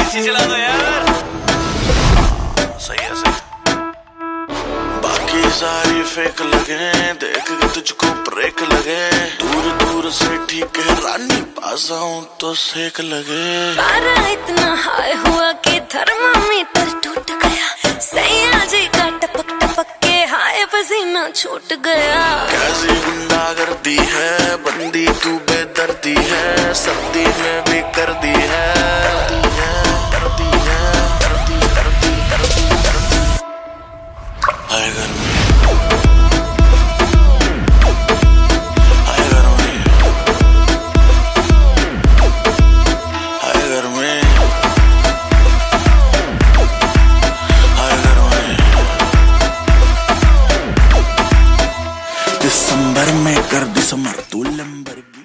AC चला दो यार। सही है सही। बाकी सारी फेक लगे, देख के तुझको ब्रेक लगे। दूर दूर से ठीक है रानी, पास आऊं तो सेक लगे। पारा इतना हाई हुआ कि थर्मामीटर टूट गया। सैया जी का टपक टपक के हाय पसीना छूट गया। कैसी गुंडागर्दी है, बंदी तू बेदर्दी है। सर्दी में भी कर दी है, करदी है, करदी करदी करदी करदी। हाय गर्मी, हाय गर्मी, हाय गर्मी, हाय गर्मी। दिसंबर में कर दिसंबर तू लंबर।